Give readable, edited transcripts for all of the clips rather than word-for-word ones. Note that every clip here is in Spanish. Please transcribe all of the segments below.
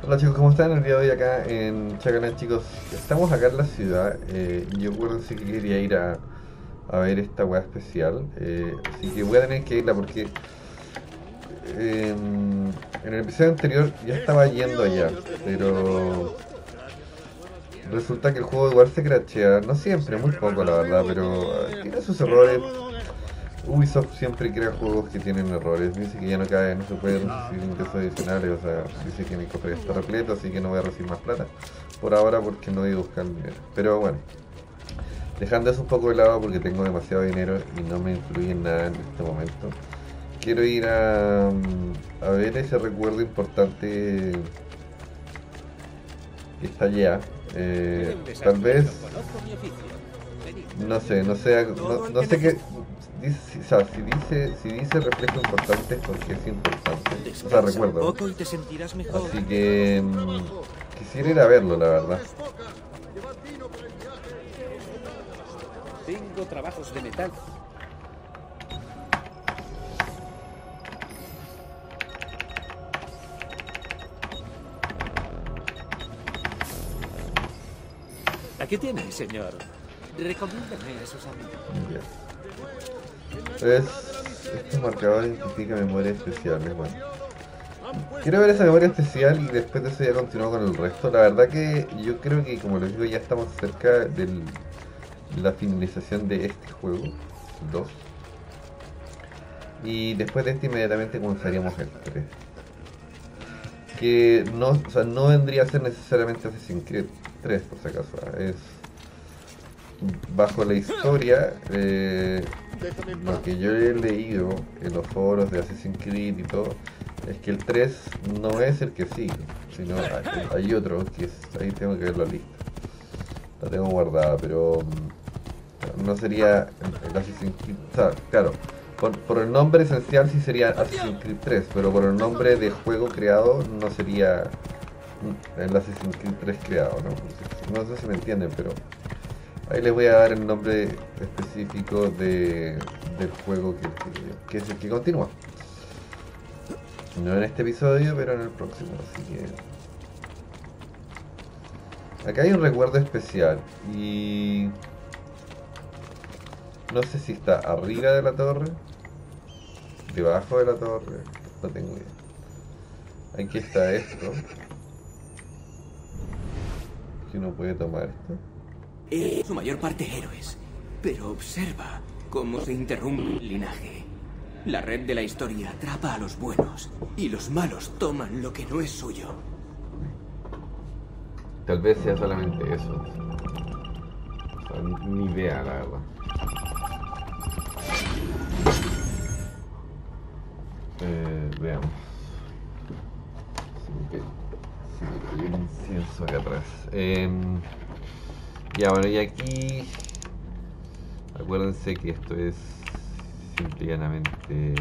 Hola chicos, ¿cómo están? El día de hoy acá en Chacalan, chicos. Estamos acá en la ciudad. Yo acuérdense que quería ir a ver esta weá especial. Así que voy a tener que irla porque en el episodio anterior ya estaba yendo allá. Pero resulta que el juego igual se crashea. No siempre, muy poco la verdad, pero tiene sus errores. Ubisoft siempre crea juegos que tienen errores. Dice que ya no cae, no se puede recibir ingresos adicionales. O sea, dice que mi cofre está repleto, así que no voy a recibir más plata. Por ahora, porque no voy a buscar dinero. Pero bueno, dejando eso un poco de lado porque tengo demasiado dinero y no me influye en nada en este momento. Quiero ir a ver ese recuerdo importante que está allá. Tal vez, no sé, no sé qué. Dice, o sea, si dice reflejo importante es porque es importante. O sea, recuerdo. Así que quisiera ir a verlo, la verdad. Tengo trabajos de metal. Aquí tiene, señor. Recomiéndame a sus amigos. Ya. Entonces, este marcador identifica memoria especial, bueno. Quiero ver esa memoria especial y después de eso ya continúo con el resto. La verdad que yo creo que, como les digo, ya estamos cerca de la finalización de este juego, 2. Y después de este inmediatamente comenzaríamos el 3. Que no, o sea, no vendría a ser necesariamente Assassin's Creed 3, por si acaso. Es bajo la historia, lo que yo he leído en los foros de Assassin's Creed y todo, es que el 3 no es el que sigue, sino hay otro que es, ahí tengo que ver la lista. La tengo guardada, pero no sería el Assassin's Creed. O sea, claro, por el nombre esencial sí sería Assassin's Creed 3, pero por el nombre de juego creado no sería el Assassin's Creed 3 creado, ¿no? No sé si me entienden, pero ahí les voy a dar el nombre específico del juego que es el que continúa. No en este episodio, pero en el próximo, así que acá hay un recuerdo especial y no sé si está arriba de la torre, debajo de la torre, no tengo idea. Aquí está esto, que uno puede tomar esto. Su mayor parte héroes, pero observa cómo se interrumpe el linaje. La red de la historia atrapa a los buenos y los malos toman lo que no es suyo. Tal vez sea solamente eso. O sea, ni idea, la verdad. Veamos. Hay un incienso acá atrás. Ya, bueno, y aquí acuérdense que esto es simple y llanamente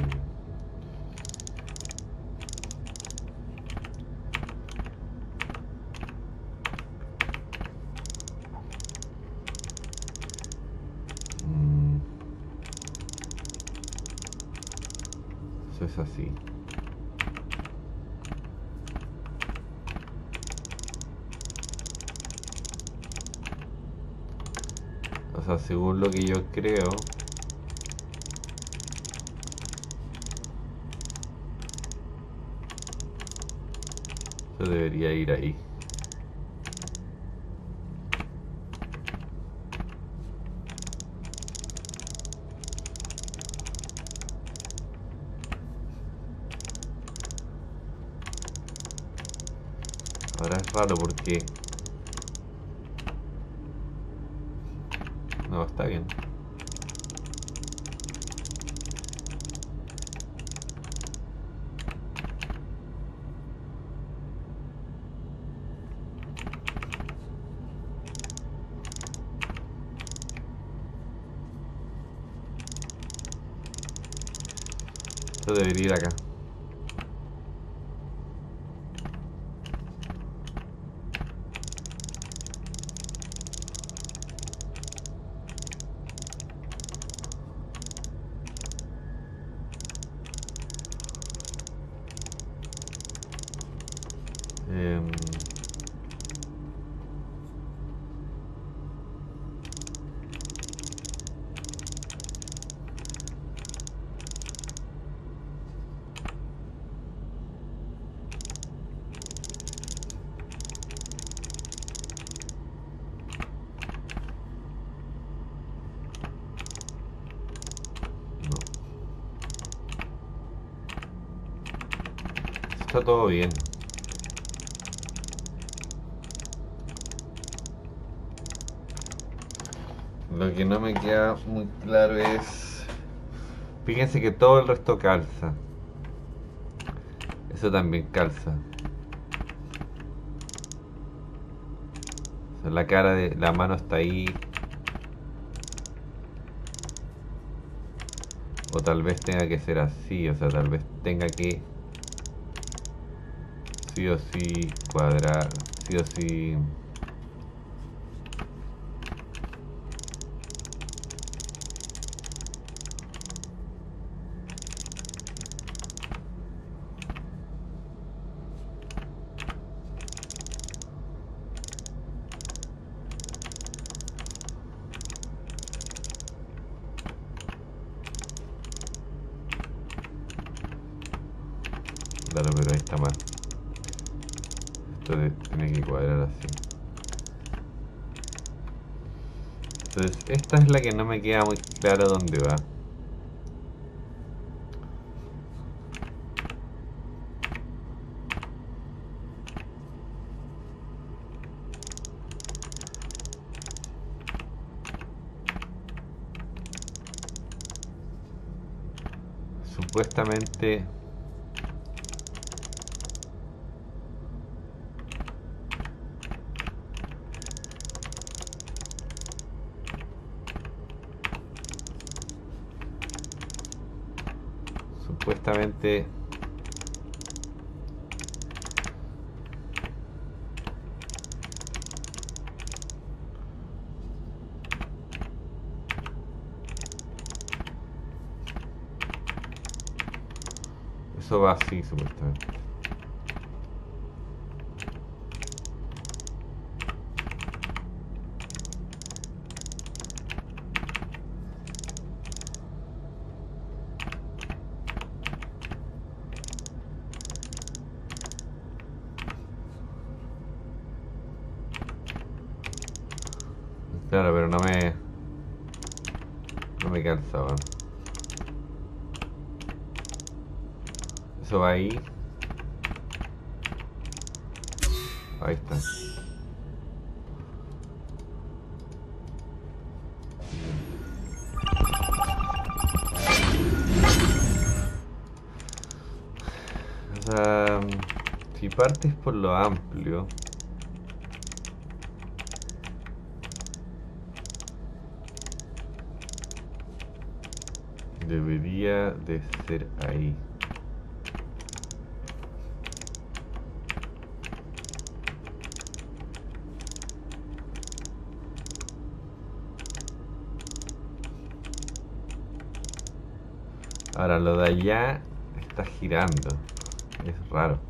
eso es así. O sea, según lo que yo creo, eso debería ir ahí. Ahora es raro porque no, está bien. Esto debería ir acá. Está todo bien. Lo que no me queda muy claro es... Fíjense que todo el resto calza. Eso también calza. O sea, la cara de la mano está ahí. O tal vez tenga que ser así. O sea, tal vez tenga que... sí o sí cuadrar, sí o sí. Claro, pero ahí está mal. Esto tiene que cuadrar así. Entonces, esta es la que no me queda muy claro dónde va. Supuestamente... Supuestamente... Eso va así, supuestamente. Claro, pero no me calza, bueno. Eso va ahí. Ahí está. O sea, si partes por lo amplio, debería de ser ahí. Ahora lo de allá está girando. Es raro.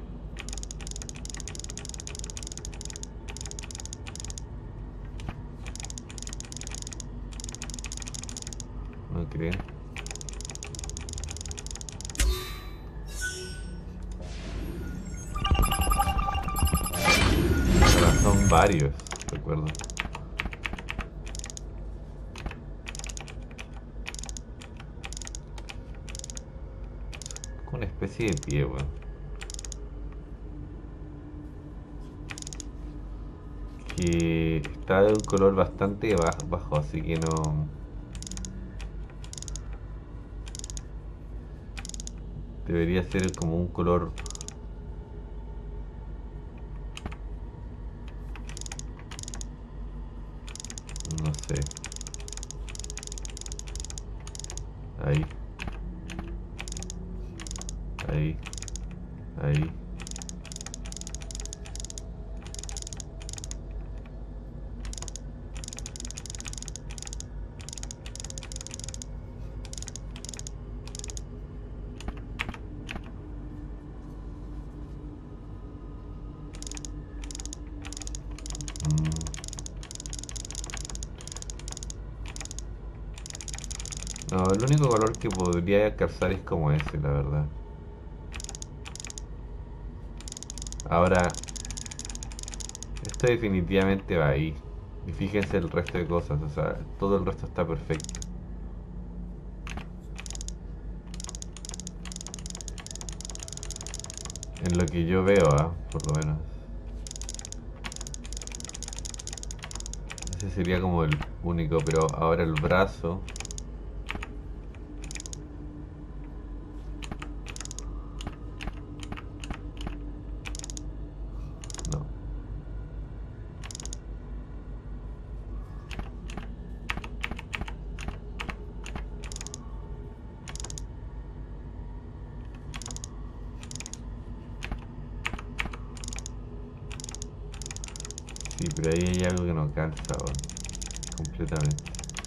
¿No creen? Ahora son varios, recuerdo. Una especie de pie, weón. Que está de un color bastante bajo, así que no... Debería ser como un color... No sé. Ahí. Ahí. Ahí. No, el único color que podría calzar es como ese, la verdad. Ahora, esto definitivamente va ahí. Y fíjense el resto de cosas, o sea, todo el resto está perfecto. En lo que yo veo, por lo menos. Ese sería como el único, pero ahora el brazo. No. Sí, pero ahí hay algo que no calza, weón. Completamente.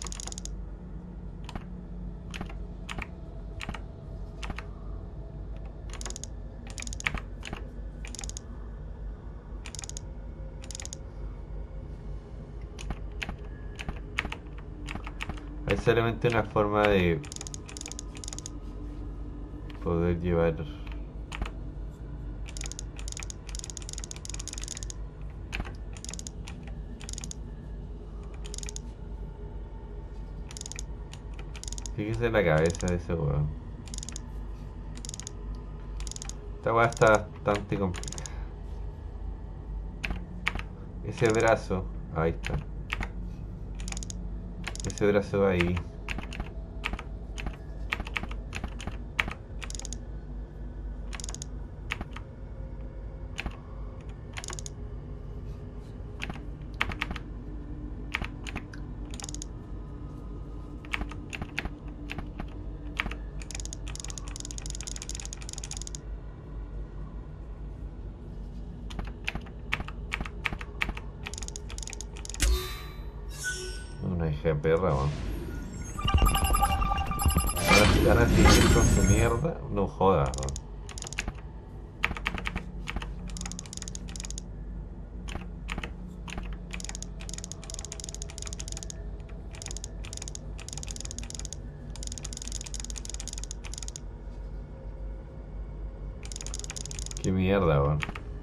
Hay solamente una forma de poder llevar. Fíjese la cabeza de ese weón. Esta weá está bastante complicada. Ese brazo, ahí está. Ese brazo va ahí. Una hija de perra, weón. ¿Van a seguir con su mierda? No jodas, weón. Qué mierda, weón.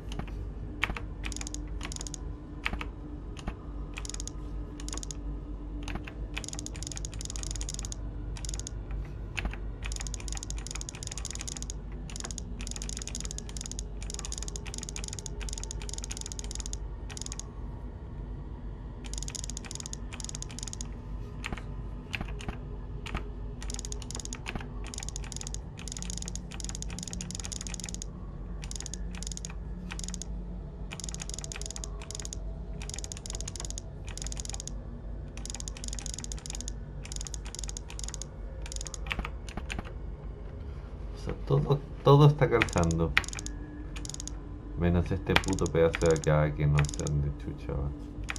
O sea, todo está calzando. Menos este puto pedazo de acá que no sé dónde chucha va.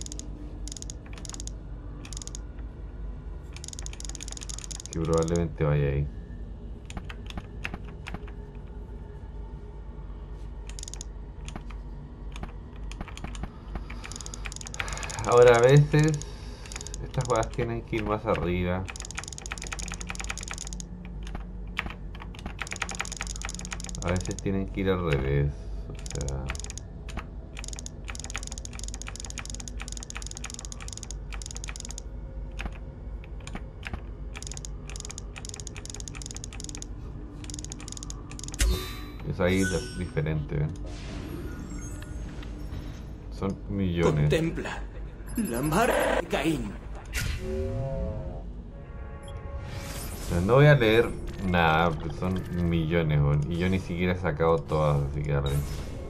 Que probablemente vaya ahí. Ahora a veces estas jugadas tienen que ir más arriba. A veces tienen que ir al revés. O sea... Es ahí diferente, ¿ven? Son millones. Contempla la marca de Caín. O sea, no voy a leer nada, pues son millones, weón. Y yo ni siquiera he sacado todas, así que arre.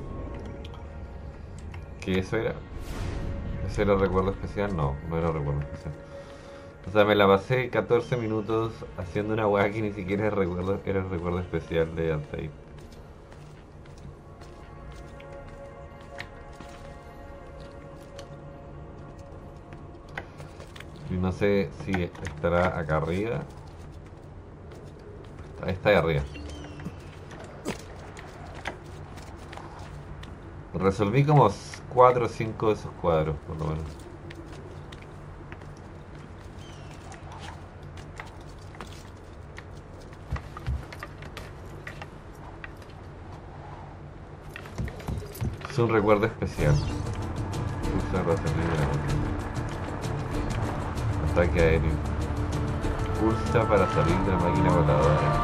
¿Qué eso era? ¿Ese era el recuerdo especial? No, no era recuerdo especial. O sea, me la pasé 14 minutos haciendo una weá que ni siquiera era el recuerdo especial de Altair. Y no sé si estará acá arriba. Está ahí arriba. Resolví como 4 o 5 de esos cuadros, por lo menos. Es un recuerdo especial. Pulsa para salir de la máquina. Ataque aéreo. Pulsa para salir de la máquina voladora.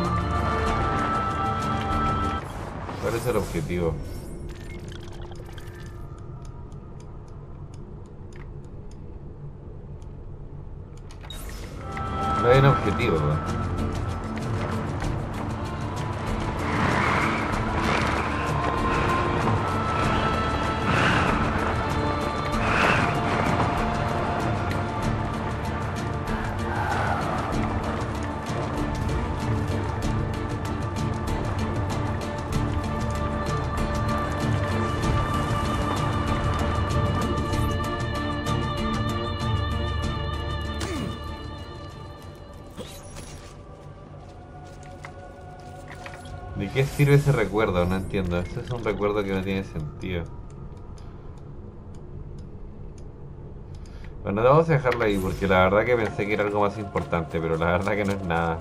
¿Cuál es el objetivo? No hay un objetivo, ¿no? ¿De qué sirve ese recuerdo? No entiendo. Este es un recuerdo que no tiene sentido. Bueno, vamos a dejarlo ahí porque la verdad que pensé que era algo más importante, pero la verdad que no es nada.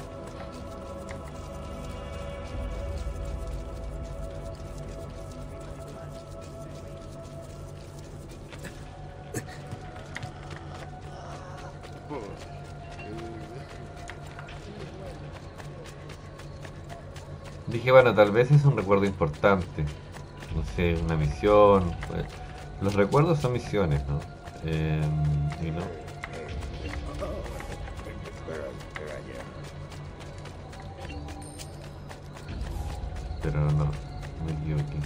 Dije, bueno, tal vez es un recuerdo importante. No sé, una misión. Pues, los recuerdos son misiones, ¿no? Y no. Pero no, me equivoqué.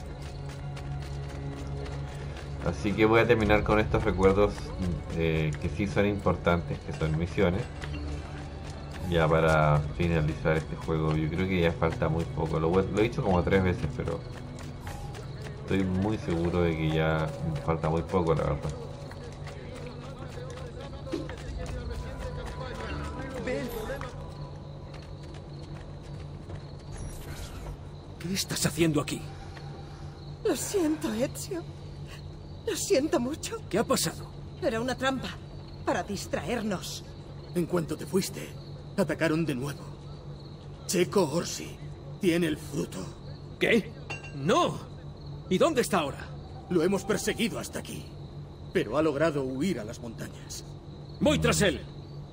Así que voy a terminar con estos recuerdos que sí son importantes, que son misiones. Ya para finalizar este juego. Yo creo que ya falta muy poco. Lo he dicho como 3 veces, pero estoy muy seguro de que ya falta muy poco, la verdad. ¿Qué estás haciendo aquí? Lo siento, Ezio. Lo siento mucho. ¿Qué ha pasado? Era una trampa para distraernos. En cuanto te fuiste, atacaron de nuevo. Checo Orsi tiene el fruto. ¿Qué? ¡No! ¿Y dónde está ahora? Lo hemos perseguido hasta aquí, pero ha logrado huir a las montañas. ¡Voy tras él!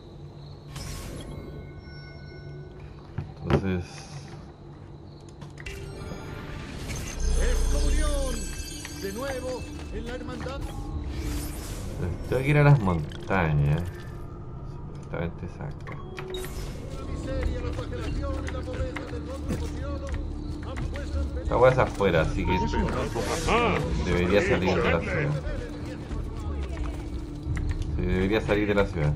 Entonces... ¡Comunión! De nuevo en la hermandad. tengo que ir a las montañas. Supuestamente exacto. Esta hueá es afuera, así que debería salir de la ciudad. Sí, debería salir de la ciudad.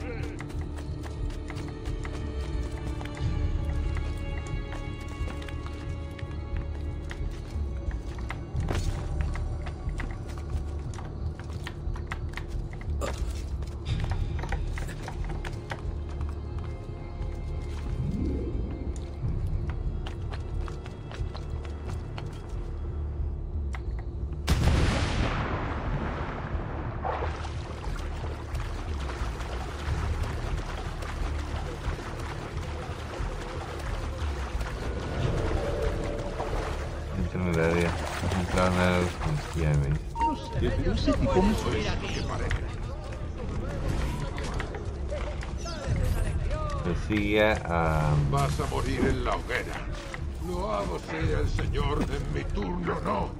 Vas a morir en la hoguera. Loado sea el Señor, en mi turno no.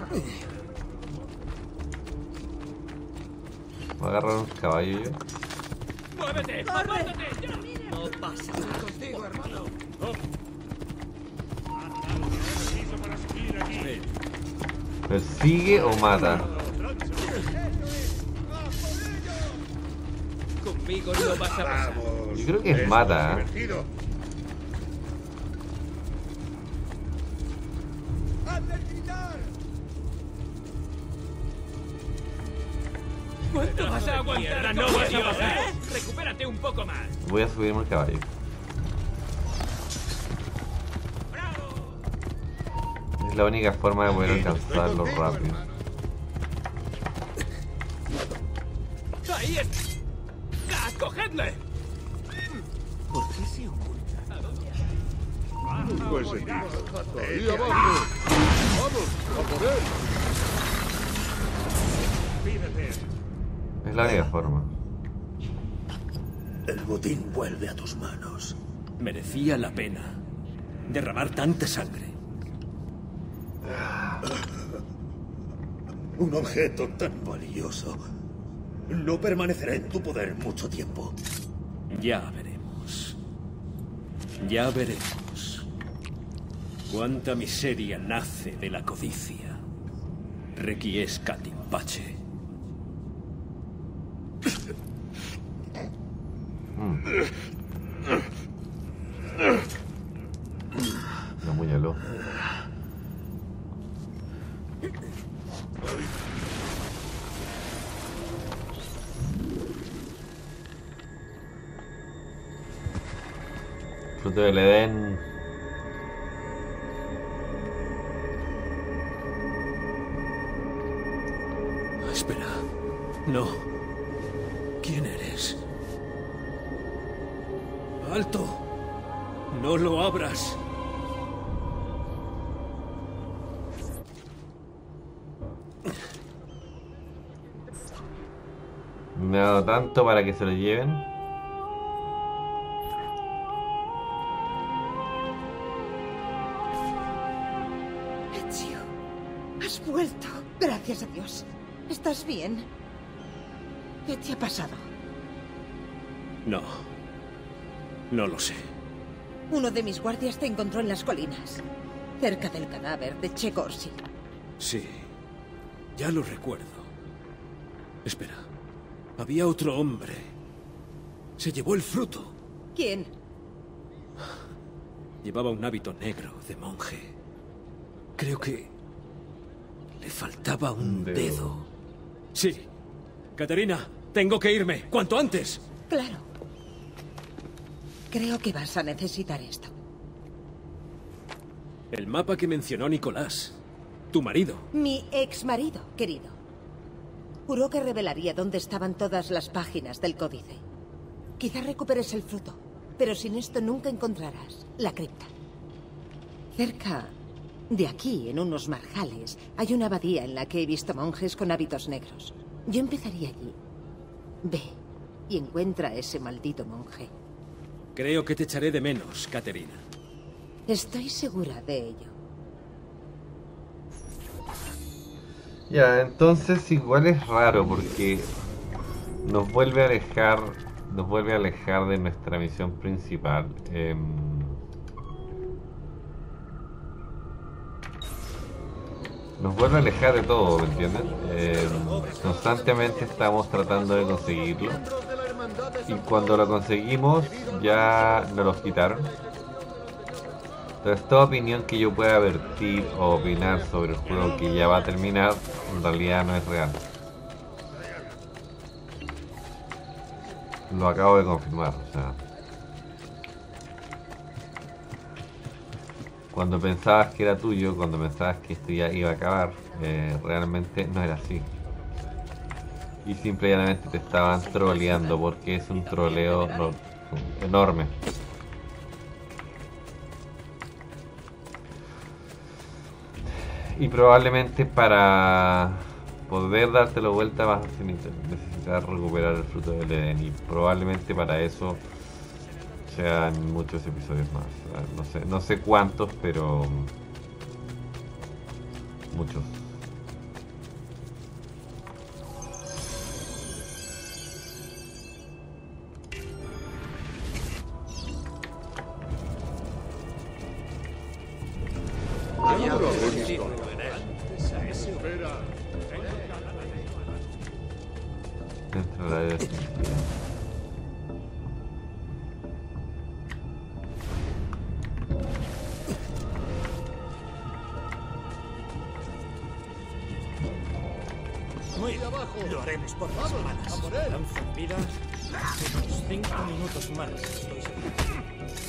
Voy a agarrar un caballo yo. ¡Muévete! ¡Apártate! No pasa nada contigo, hermano. ¿Persigue o mata? Conmigo no vas a pasar. Yo creo que es mata, ¿eh? ¿Cuánto vas a aguantar? ¡No vas a pasar! ¡Recupérate un poco más! Voy a subirme al caballo. Es la única forma de poder alcanzarlo rápido. ¡Ahí es! ¡Cogedle! ¿Por qué se oculta? Pues seguid. ¡Ahí abajo! ¡Vamos! ¡A por él! Es la única forma. El botín vuelve a tus manos. Merecía la pena derramar tanta sangre. Un objeto tan valioso no permanecerá en tu poder mucho tiempo. Ya veremos. Ya veremos. Cuánta miseria nace de la codicia. Requiescat in pace. Lo apuñaló. Fruto del Edén. Espera. No. ¿Quién eres? ¡Alto! ¡No lo abras! Me ha dado tanto para que se lo lleven. Ezio, has vuelto. Gracias a Dios. ¿Estás bien? ¿Qué te ha pasado? No. No lo sé. Uno de mis guardias te encontró en las colinas, cerca del cadáver de Che Corsi. Sí. Ya lo recuerdo. Espera. Había otro hombre. Se llevó el fruto. ¿Quién? Llevaba un hábito negro de monje. Creo que le faltaba un dedo. Sí. Caterina, tengo que irme. ¡Cuanto antes! Claro. Creo que vas a necesitar esto. El mapa que mencionó Nicolás. Tu marido. Mi ex marido, querido. Juró que revelaría dónde estaban todas las páginas del códice. Quizá recuperes el fruto, pero sin esto nunca encontrarás la cripta. Cerca de aquí, en unos marjales, hay una abadía en la que he visto monjes con hábitos negros. Yo empezaría allí. Ve y encuentra a ese maldito monje. Creo que te echaré de menos, Caterina. Estoy segura de ello. Ya, entonces igual es raro porque nos vuelve a alejar de nuestra misión principal. Nos vuelve a alejar de todo, ¿me entienden? Constantemente estamos tratando de conseguirlo y cuando lo conseguimos ya nos los quitaron. Entonces toda opinión que yo pueda vertir o opinar sobre el juego que ya va a terminar, en realidad no es real. Lo acabo de confirmar, o sea. Cuando pensabas que era tuyo, cuando pensabas que esto ya iba a acabar, realmente no era así. Y simplemente te estaban troleando porque es un troleo enorme. Y probablemente para poder dártelo vuelta vas a necesitar recuperar el fruto del Edén. Y probablemente para eso sean muchos episodios más. No sé cuántos, pero muchos. Dentro de la vida. Muy bien. Lo haremos por las manos. Lanzan vidas. Unos 5 minutos más, estoy seguro.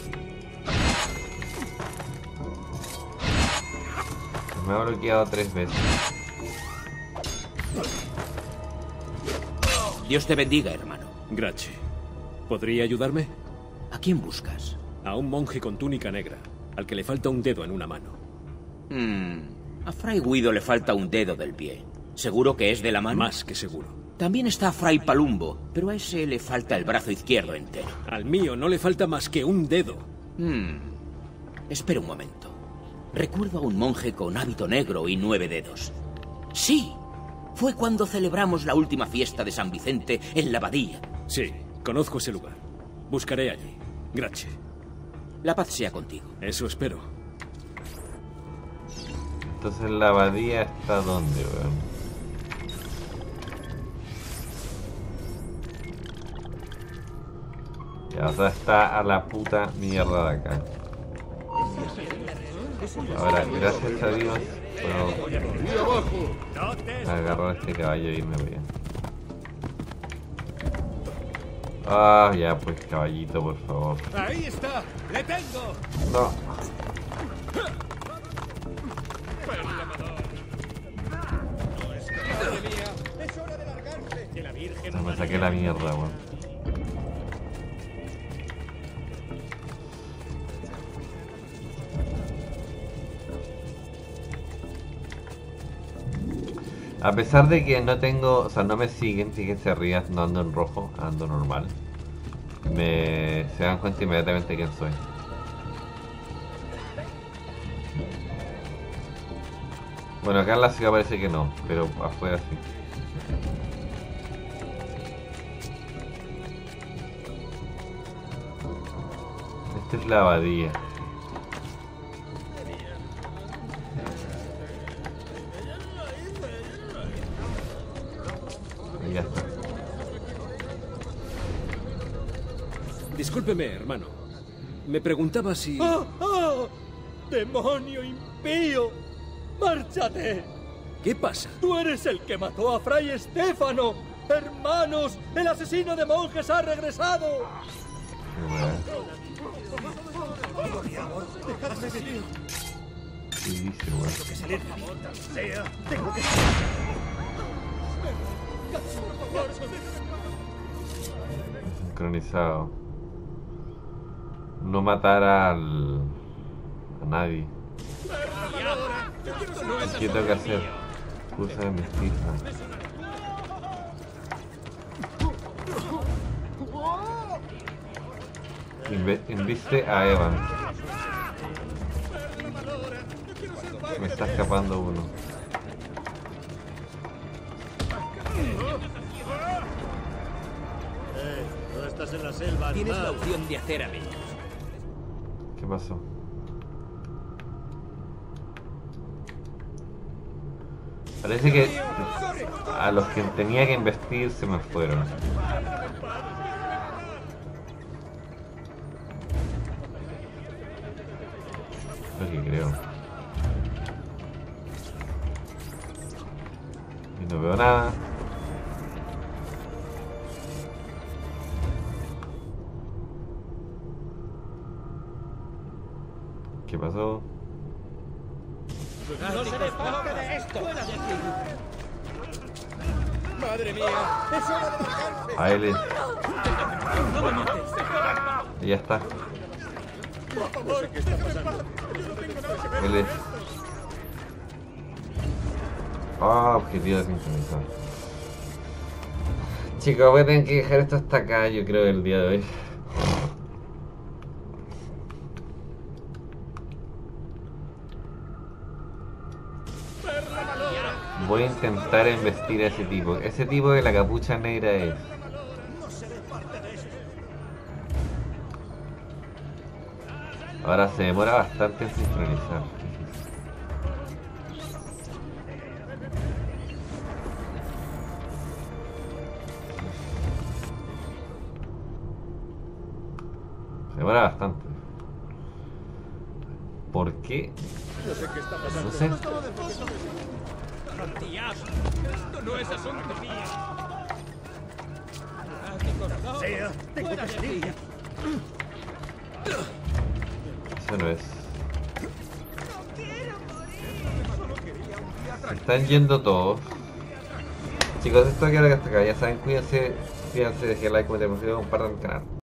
Me ha bloqueado 3 veces. Dios te bendiga, hermano. Grache. ¿Podría ayudarme? ¿A quién buscas? A un monje con túnica negra, al que le falta un dedo en una mano. A Fray Guido le falta un dedo del pie. ¿Seguro que es de la mano? Más que seguro. También está Fray Palumbo, pero a ese le falta el brazo izquierdo entero. Al mío no le falta más que un dedo. Espera un momento. Recuerdo a un monje con hábito negro y 9 dedos. Sí, fue cuando celebramos la última fiesta de San Vicente en la abadía. Sí, conozco ese lugar. Buscaré allí. Grazie. La paz sea contigo. Eso espero. Entonces la abadía está ¿dónde, weón? Ya, o sea, está a la puta mierda de acá. Ahora, gracias a Dios, puedo agarrar este caballo y irme bien. Ah, ya pues, caballito, por favor. ¡Ahí está! ¡Le tengo! No. No, me saqué la mierda, weón. A pesar de que no tengo, o sea, no me siguen, fíjense arriba, no ando en rojo, ando normal. Se dan cuenta inmediatamente quién soy. Bueno, acá en la ciudad parece que no, pero afuera sí. Esta es la abadía. Ya está. Discúlpeme, hermano. Me preguntaba si... ¡Oh! ¡Demonio impío! ¡Márchate! ¿Qué pasa? ¡Tú eres el que mató a Fray Estéfano! ¡Hermanos! ¡El asesino de monjes ha regresado! ¡Dejadme vivir! ¿Qué dice, weón? Tengo que salir. Tengo que... Sincronizado. No matar a nadie. ¿Qué tengo que hacer? Pulsa de mestiza. Inviste a Evan. Me está escapando uno. No estás en la selva. Tienes la opción de hacer amigos. ¿Qué pasó? Parece que a los que tenía que investir se me fueron. Lo que creo. Y no veo nada. ¿Qué pasó? ¡No seré parte de esto! ¡Madre mía! ¡Es hora de largarse! A él es. Y ya está. ¡Por favor! ¿Qué está pasando? Él es. Ah, objetivo desincronizado. Chicos, voy a tener que dejar esto hasta acá, yo creo, el día de hoy. Voy a intentar embestir a ese tipo. Ese tipo de la capucha negra es. Ahora se demora bastante en sincronizar. Se demora bastante. ¿Por qué? No sé qué está pasando. No sé. Esto no es asunto mío. Sea, tengo que salir. Eso no es. Se están yendo todos. Chicos, esto queda hasta acá. Ya saben, cuídense, dejen like, comenten, compartan el canal.